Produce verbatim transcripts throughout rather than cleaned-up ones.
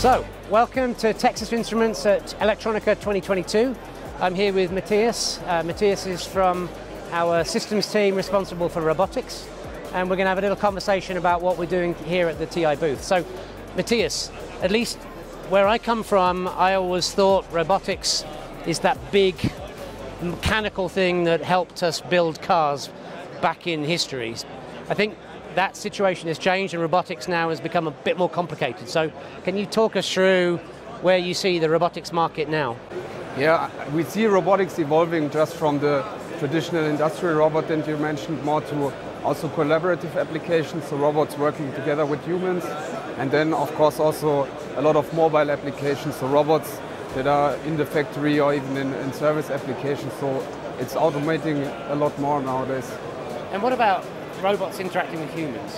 So, welcome to Texas Instruments at Electronica twenty twenty-two. I'm here with Matthias. Uh, Matthias is from our systems team responsible for robotics, and we're going to have a little conversation about what we're doing here at the T I booth. So, Matthias, at least where I come from, I always thought robotics is that big mechanical thing that helped us build cars back in history. I think that situation has changed and robotics now has become a bit more complicated. So can you talk us through where you see the robotics market now? Yeah, we see robotics evolving just from the traditional industrial robot that you mentioned more to also collaborative applications, so robots working together with humans, and then of course also a lot of mobile applications, so robots that are in the factory or even in, in service applications, so it's automating a lot more nowadays. And what about robots interacting with humans?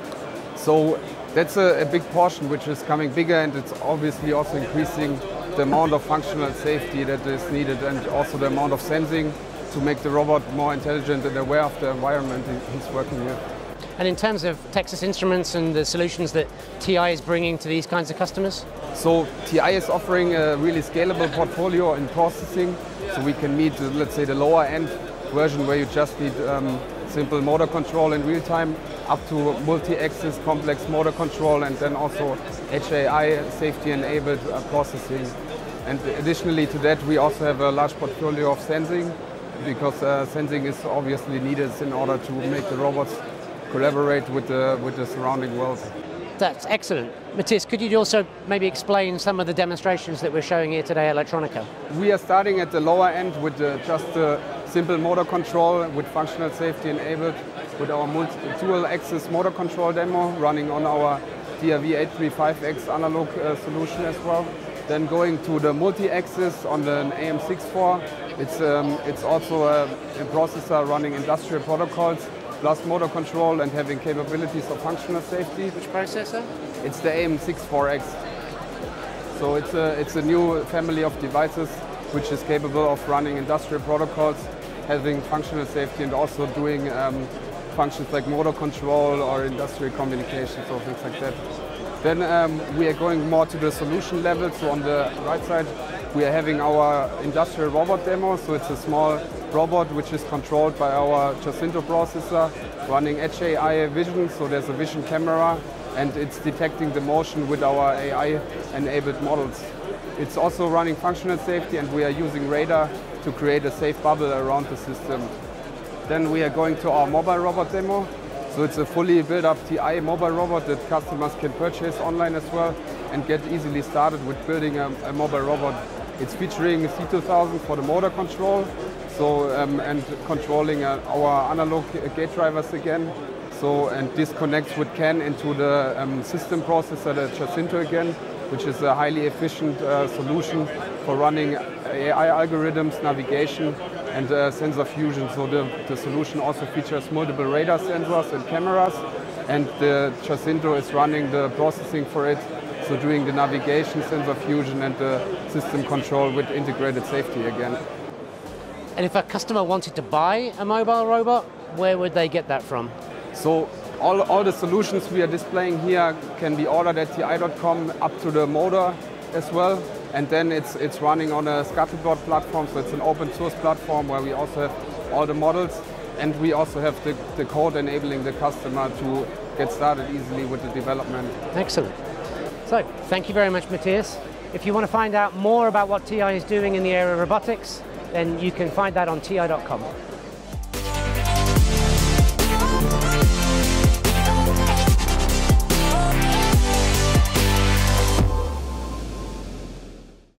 So that's a, a big portion which is coming bigger, and it's obviously also increasing the amount of functional safety that is needed and also the amount of sensing to make the robot more intelligent and aware of the environment he's working with. And in terms of Texas Instruments and the solutions that T I is bringing to these kinds of customers? So T I is offering a really scalable portfolio in processing, so we can meet, let's say, the lower end version where you just need um, simple motor control in real time, up to multi-axis complex motor control, and then also H A I safety enabled uh, processing. And additionally to that, we also have a large portfolio of sensing, because uh, sensing is obviously needed in order to make the robots collaborate with the, with the surrounding world. That's excellent. Matthias, could you also maybe explain some of the demonstrations that we're showing here today at Electronica? We are starting at the lower end with the, just the simple motor control with functional safety enabled, with our dual axis motor control demo running on our D R V eight three five X analog uh, solution as well. Then going to the multi-axis on the A M six four, it's, um, it's also a, a processor running industrial protocols, plus motor control and having capabilities of functional safety. Which processor? It's the A M six four X. So it's a, it's a new family of devices which is capable of running industrial protocols, having functional safety, and also doing um, functions like motor control or industrial communications or things like that. Then um, we are going more to the solution level. So on the right side, we are having our industrial robot demo. So it's a small robot which is controlled by our Jacinto processor, running H A I vision. So there's a vision camera, and it's detecting the motion with our A I-enabled models. It's also running functional safety, and we are using radar to create a safe bubble around the system. Then we are going to our mobile robot demo. So it's a fully built-up T I mobile robot that customers can purchase online as well and get easily started with building a, a mobile robot. It's featuring C two thousand for the motor control, so um, and controlling uh, our analog gate drivers again. So, and this connects with C A N into the um, system processor, the Jacinto again, which is a highly efficient uh, solution for running A I algorithms, navigation, and uh, sensor fusion. So the, the solution also features multiple radar sensors and cameras, and the Jacinto is running the processing for it, so doing the navigation, sensor fusion, and the system control with integrated safety again. And if a customer wanted to buy a mobile robot, where would they get that from? So all, all the solutions we are displaying here can be ordered at T I dot com, up to the motor as well. And then it's, it's running on a scalable platform, so it's an open source platform where we also have all the models, and we also have the, the code enabling the customer to get started easily with the development. Excellent. So, thank you very much, Matthias. If you want to find out more about what T I is doing in the area of robotics, then you can find that on T I dot com.